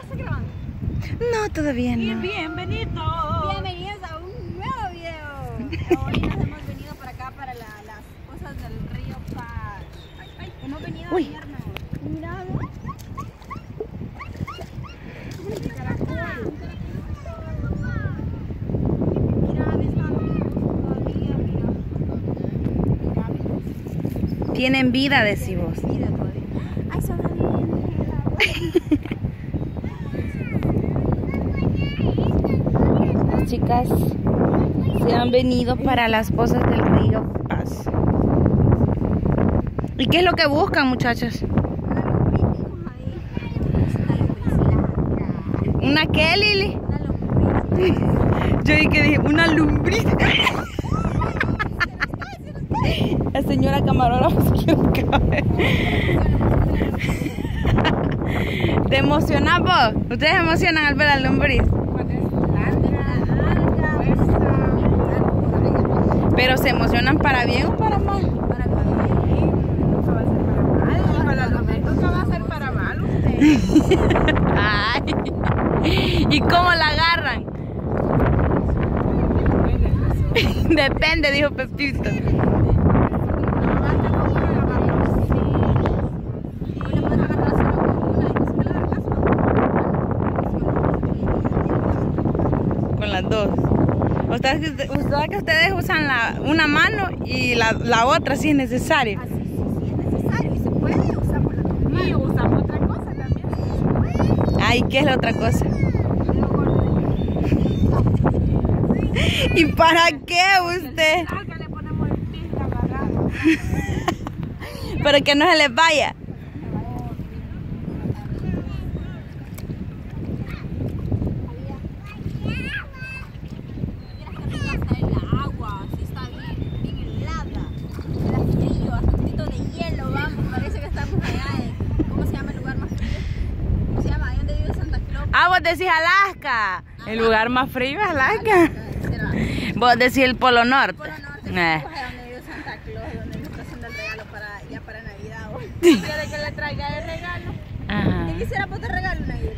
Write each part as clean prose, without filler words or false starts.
estás grabando? No, todavía no. Y bienvenidos a un nuevo video. Hoy nos hemos venido para acá, para las cosas del río Paz. Hemos venido a bañarnos. Mira, Tienen vida, decís vos. ay, son Las chicas se han venido para las pozas del río Paz. ¿Y qué es lo que buscan, muchachos? ¿Una qué, Lili? Yo dije, una lombriz. La señora camarógrafa se quiere caer. ¿Te emocionas vos? ¿Ustedes se emocionan al ver la lombriz? ¿Pero se emocionan para bien o para mal? Para bien. Nunca va a ser para mal. Para la lombriz nunca va a ser para mal usted. Ay. ¿Y cómo la agarran? Depende, dijo Pepito. Con las dos. O sea que ustedes usan una mano y la otra si es necesario. Así sí es necesario y se puede, usamos la otra mano. Y usamos otra cosa también. Ay, ¿qué es la otra cosa? ¿Y para qué usted? Le ponemos el pis agarrado. Pero que no se les vaya. Ah, vos decís Alaska. El lugar más frío es Alaska. Vos decís el Polo Norte. Polo Norte, donde vive Santa Claus, donde nos está haciendo el regalo ya para Navidad hoy. ¿Quiere que le traiga el regalo? Ajá. ¿Qué quisiera poder regalo, Navidad?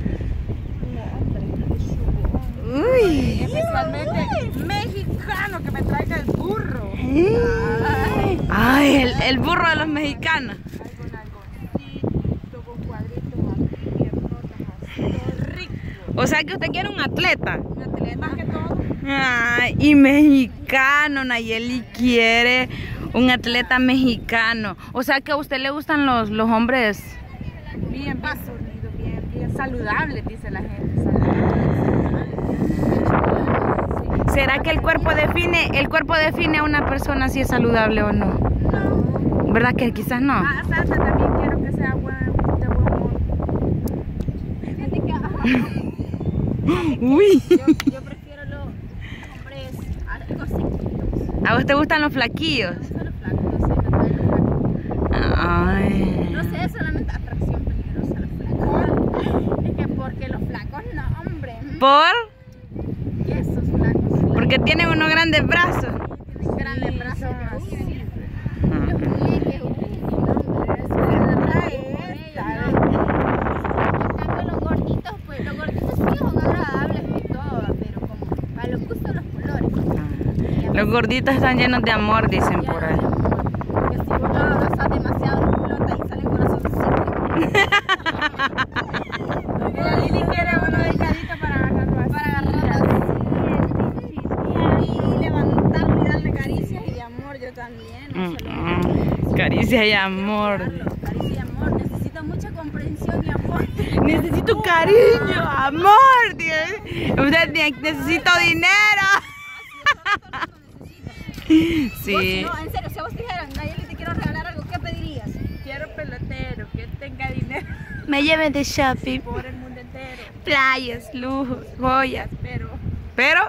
Uy. Especialmente mexicano, que me traiga el burro. Ay, el burro de los mexicanos. O sea que usted quiere un atleta. Un atleta más que todo. Ay, y mexicano, Nayeli quiere un atleta mexicano. O sea que a usted le gustan los hombres. Bien sonido, bien saludables, dice la gente. ¿Será que el cuerpo define a una persona si es saludable o no? No. ¿Verdad que quizás no? Aparte también quiero que sea de buen humor. Fíjate que Uy. yo prefiero los hombres algo así. ¿A vos te gustan los flaquillos? No solo flacos, no sé, me traen los flacos. Ay. No sé, es solamente atracción peligrosa los flacos. Es que porque los flacos no, hombre. ¿Por? ¿Qué esos flacos? Porque tienen unos grandes brazos. Tienen grandes brazos. Los gorditos están llenos de amor, dicen por ahí. Que si vos lo abrazas demasiado de pelota y sale corazoncito. La Lili quiere uno delgadito para agarrarlo así. Para agarrarlo así. Y levantarlo y darle caricias y amor, yo también. Caricias y amor. Caricia y amor. Necesito mucha comprensión y amor. Necesito cariño, amor. Usted necesito dinero. Sí. No, en serio, si a vos te dijeran, Nayeli, te quiero regalar algo, ¿qué pedirías? Quiero pelotero, que tenga dinero. Me lleven de shopping. Por el mundo entero. Playas, lujos, joyas. Pero ¿Pero?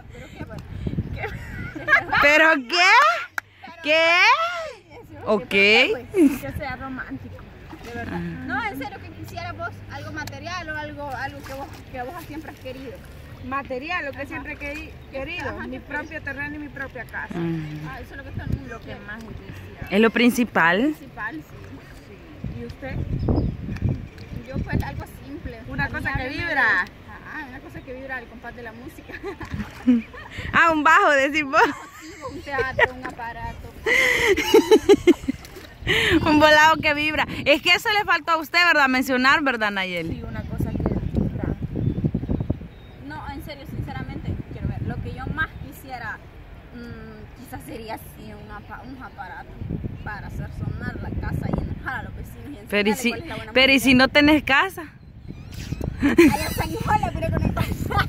¿Pero qué? ¿Qué? Ok. Que sea romántico, de verdad. No, en serio, que quisiera vos algo material o algo que vos siempre has querido. Material, lo que siempre he querido, mi propio terreno y mi propia casa. Eso es lo que todo el mundo quiere. Más desea. ¿Es lo principal? Principal, sí. ¿Y usted? Yo pues algo simple. simple. Una A mí cosa que háblame vibra. Una cosa que vibra el compás de la música. Ah, un bajo, decís vos. Un teatro, un aparato. Un volado que vibra. Es que eso le faltó a usted, ¿verdad? Mencionar, ¿verdad, Nayeli? Sí, una cosa que vibra. No, en serio, sinceramente, quiero ver. Lo que yo más quisiera, quizás sería así un aparato para hacer sonar la casa y enojar a los vecinos. Y Pero y enseñarles si, cuál es la buena pero ¿y música. si no tenés casa? Allá San Hijola, pero con el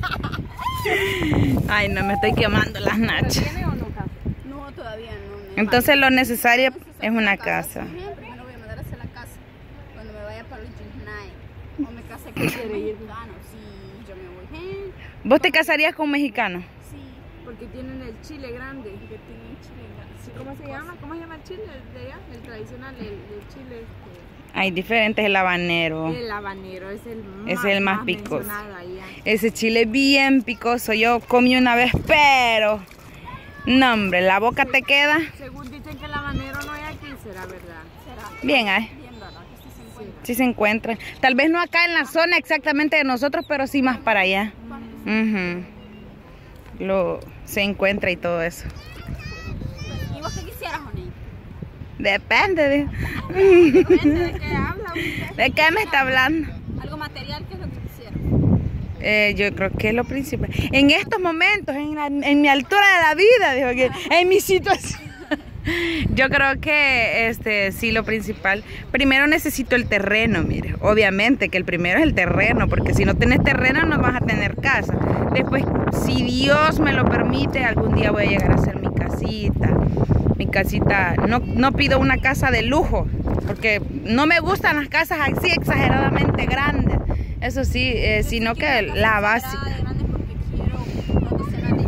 Ay, no, me estoy quemando las ¿Pero nachas. tiene o no casa? No, todavía no. Entonces lo necesario Entonces, es una casa. Primero voy a mandar a hacer la casa. Cuando me vaya para los Yunay. O me case con un mexicano. Sí, yo me voy. ¿Vos te casarías con un mexicano? Sí, Porque tienen el chile grande. que tiene chile. Sí, ¿cómo se llama? ¿Cómo se llama el chile de allá? El tradicional, el chile. Hay diferentes, el habanero. El habanero es el más picoso. mencionado allá. Ese chile es bien picoso. Yo comí una vez, pero... No, hombre, la boca te queda Según dicen que el habanero no hay aquí, será verdad. Será bien, ay. bien, ¿verdad? Que sí se encuentra. Sí se encuentran. Tal vez no acá en la zona exactamente de nosotros, pero sí más para allá. Ujú. Se encuentra y todo eso. ¿Y vos qué quisieras, Jonay? Depende de... Depende de qué habla usted. ¿De qué me está hablando? Algo material, ¿qué es lo que quisieras? Yo creo que es lo principal. En estos momentos, en mi altura de la vida, digo que en mi situación. Yo creo que sí, lo principal. Primero necesito el terreno, mire. Obviamente que el primero es el terreno, porque si no tienes terreno no vas a tener casa. Después, si Dios me lo permite, algún día voy a llegar a hacer mi casita. Mi casita, no pido una casa de lujo, porque no me gustan las casas así exageradamente grandes. Eso sí, sino que la básica. Grande porque quiero una docena de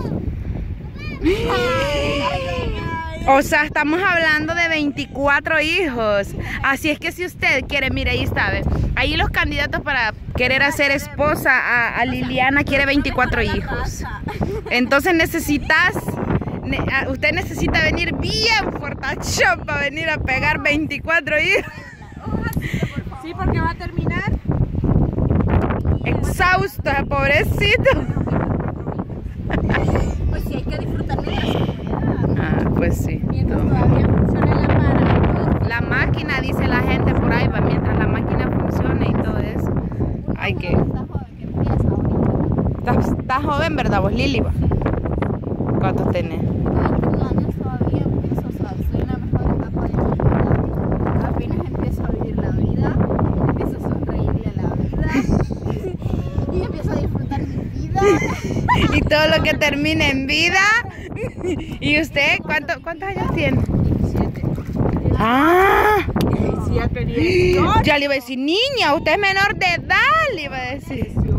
hijos. O sea, estamos hablando de 24 hijos. Así es que si usted quiere, mire, ahí está, ¿ve? Ahí los candidatos para querer hacer esposa a Liliana quiere 24 hijos. Entonces usted necesita venir bien fortachón para venir a pegar 24 hijos. Sí, porque va a terminar. Exhausto, pobrecito. Pues sí, hay que disfrutar de eso. Ah, pues sí. Mientras todavía funcione la para. La máquina, dice la gente por ahí, va, mientras la máquina funcione y todo eso. Hay que... Está joven, que empieza ahorita. Estás joven, ¿verdad vos, Lili? Va? ¿Cuántos tenés? 21 años todavía empiezo, o sea, soy en la mejor etapa de mi vida. Apenas empiezo a vivir la vida, empiezo a sonreírle a la vida y empiezo a disfrutar mi vida. Y todo lo que termine en vida. ¿Y usted cuántos años tiene? 17. Ah, Sí, ya tenía ya le iba a decir, niña, usted es menor de edad, le iba a decir. 18.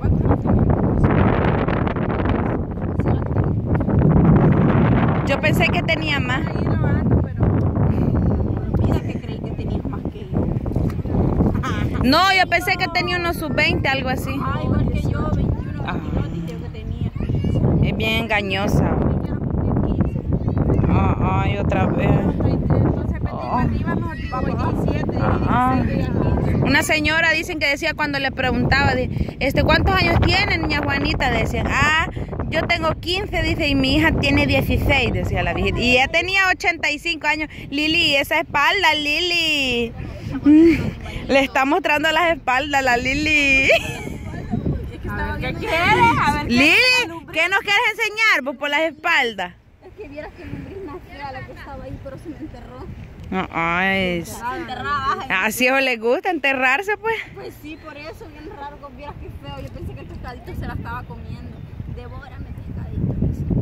Yo pensé que tenía más. Ahí grabando, pero Mira que creí que tenías más que yo. No, yo pensé que tenía unos sub-20, algo así. Ah, igual que yo, 21, Ah. 22 dije que tenía. Es bien engañosa. Ay, otra vez. entonces para arriba mejor digo 27, Ah. 16 y 15. Una señora dicen que decía cuando le preguntaba, ¿cuántos años tiene, niña Juanita? Decían, yo tengo 15, dice, y mi hija tiene 16, decía la viejita. Y ella tenía 85 años. Lili, esa espalda, Lili. Le está mostrando las espaldas a la Lili. A ver, ¿qué quieres? A ver, Lili, ¿qué nos quieres enseñar vos por las espaldas? Es que vieras que lombriz más fea la que estaba ahí, pero se me enterró. Ay, Se enterraba. así os les gusta enterrarse, pues. Pues sí, por eso, bien raro, vieras que feo. Yo pensé que el pescadito se la estaba comiendo. Devórame, pescadito.